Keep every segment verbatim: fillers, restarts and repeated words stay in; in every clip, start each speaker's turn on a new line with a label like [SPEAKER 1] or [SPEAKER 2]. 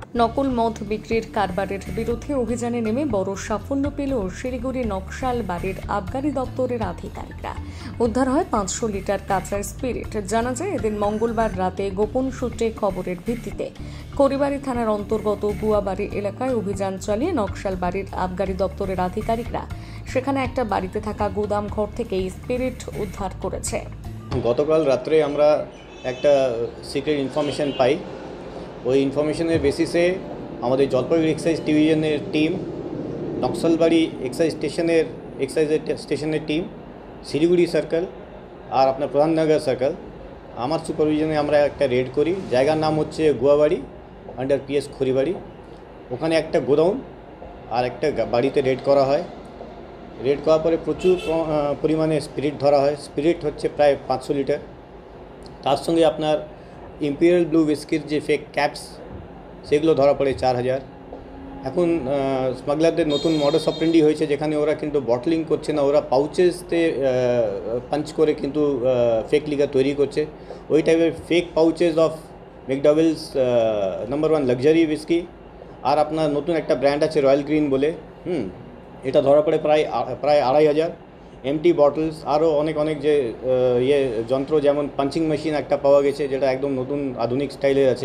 [SPEAKER 1] নকল মদ বিক্রির কারবারের বিরুদ্ধে অভিযানে নেমে বড় সাফল্য পেল শিলিগুড়ি নকশাল বাড়ির আবগারি দপ্তরের আধিকারিকরা। উদ্ধার হয় পাঁচশো লিটার কাঁচা স্পিরিট। জানা যায়, এদিন মঙ্গলবার রাতে গোপন সূত্রে খবরের ভিত্তিতে খড়িবাড়ি থানার অন্তর্গত গুয়াবাড়ি এলাকায় অভিযান চালিয়ে নকশাল বাড়ির আবগারি দপ্তরের আধিকারিকরা সেখানে একটা বাড়িতে থাকা গুদাম ঘর থেকে স্পিরিট উদ্ধার করেছে।
[SPEAKER 2] গতকাল রাত্রে আমরা একটা সিক্রেট ইনফরমেশন পাই। ওই ইনফরমেশনের বেসিসে আমাদের জলপাইগুড়ি এক্সাইজ ডিভিশনের টিম, নকশালবাড়ি এক্সাইজ স্টেশনের এক্সাইজ স্টেশনের টিম, শিলিগুড়ি সার্কেল আর আপনার প্রধাননগর সার্কেল, আমার সুপারভিশনে আমরা একটা রেড করি। জায়গার নাম হচ্ছে গুয়াবাড়ি, আন্ডার পিএস খড়িবাড়ি। ওখানে একটা গোডাউন আর একটা বাড়িতে রেড করা হয়। রেড করার পরে প্রচুর পরিমাণে স্পিরিট ধরা হয়। স্পিরিট হচ্ছে প্রায় পাঁচশো লিটার। তার সঙ্গে আপনার ইম্পিরিয়াল ব্লু উইস্কির যে ফেক ক্যাপস, সেগুলো ধরা পড়ে চার হাজার। এখন স্মাগলারদের নতুন মডাস অপারেন্ডি হয়েছে, যেখানে ওরা কিন্তু বটলিং করছে না, ওরা পাউচেসতে পাঞ্চ করে কিন্তু ফেক লিগার তৈরি করছে। ওই টাইপের fake pouches of McDowell's number one luxury whisky. আর আপনার নতুন একটা ব্র্যান্ড আছে রয়্যাল গ্রিন বলে, হুম এটা ধরা পড়ে প্রায় প্রায় আড়াই হাজার। এমটি বটলস, আরও অনেক অনেক যে ইয়ে যন্ত্র, যেমন পাঞ্চিং মেশিন একটা পাওয়া গেছে, যেটা একদম নতুন আধুনিক স্টাইলের আছে।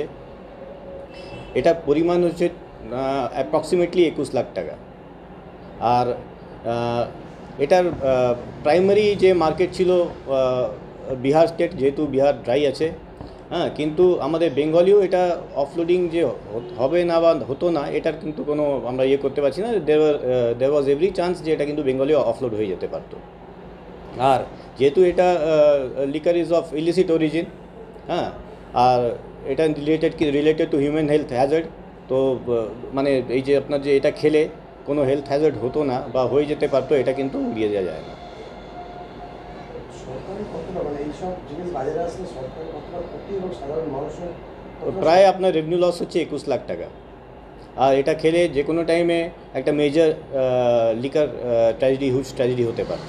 [SPEAKER 2] এটার পরিমাণ হচ্ছে অ্যাপ্রক্সিমেটলি একুশ লাখ টাকা। আর এটার প্রাইমারি যে মার্কেট ছিল বিহার স্টেট, যেহেতু বিহার ড্রাই আছে, হ্যাঁ, কিন্তু আমাদের বেঙ্গলিও এটা অফলোডিং যে হবে না বা হতো না, এটার কিন্তু কোনো আমরা ইয়ে করতে পারছি না। দেওয়ার দেওয়ার ওয়াজ এভরি চান্স যে এটা কিন্তু বেঙ্গলিও অফলোড হয়ে যেতে পারতো। আর যেহেতু এটা liquor is of illicit origin, হ্যাঁ, আর এটা রিলেটেড কি related to human health hazard, তো মানে এই যে আপনার যে এটা খেলে কোনো হেলথ হ্যাজার্ড হতো না বা হয়ে যেতে পারতো, এটা কিন্তু উড়িয়ে দেওয়া যায় না। প্রায় আপনার রেভিনিউ লস হচ্ছে একুশ লাখ টাকা। আর এটা খেলে যে কোনো টাইমে একটা major liquor tragedy, huge tragedy হতে পারত।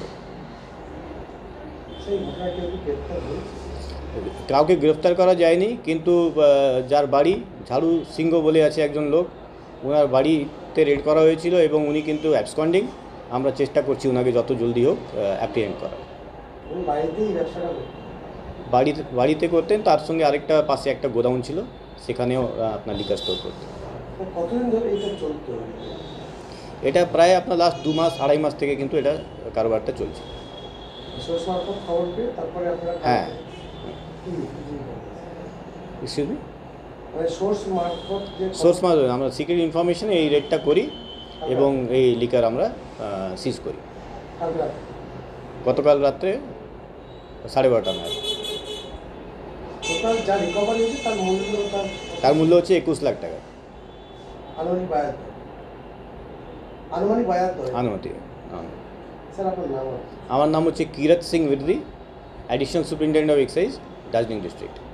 [SPEAKER 2] কাউকে গ্রেফতার করা যায়নি, কিন্তু যার বাড়ি ঝাড়ু সিংহ বলে আছে একজন লোক, ওনার বাড়িতে রেড করা হয়েছিল এবং উনি কিন্তু অ্যাবসকন্ডিং। আমরা চেষ্টা করছি ওনাকে যত জলদি হোক অ্যাপ্রিহেন্ড করার। বাড়িতে বাড়িতে করতেন, তার সঙ্গে আরেকটা পাশে একটা গোডাউন ছিল, সেখানেও আপনার লিকার স্টোর করতেন। এটা প্রায় আপনার লাস্ট দু মাস আড়াই মাস থেকে কিন্তু এটা কারবারটা চলছে। হ্যাঁ, এক্সকিউজ মি, সোর্স মারফত আমরা সিক্রেট ইনফরমেশনে এই রেডটা করি এবং এই লিকার আমরা সিজ করি। গতকাল রাত্রে সাড়ে বারোটা নাগাদ। তার মূল্য হচ্ছে একুশ লাখ টাকা আনুমানিক। আমার নাম হচ্ছে Kirat Singh Bidri, additional superintendent of excise, Darjeeling district.